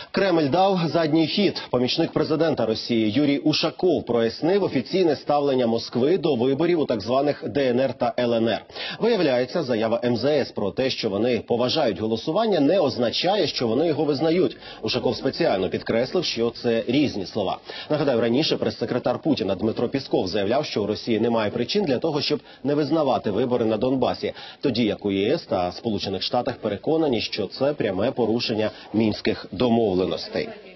Кремль дав задній хід. Помічник президента Росії Юрій Ушаков прояснив офіційне ставлення Москви до виборів у так званих ДНР та ЛНР. Виявляється, заява МЗС про те, що вони поважають голосування, не означає, що вони його визнають. Ушаков спеціально підкреслив, що це різні слова. Нагадаю, раніше прес-секретар Путіна Дмитро Пісков заявляв, що у Росії немає причин для того, щоб не визнавати вибори на Донбасі, тоді як у ЄС та Сполучених Штатах переконані, що це пряме порушення мінських домовленостей.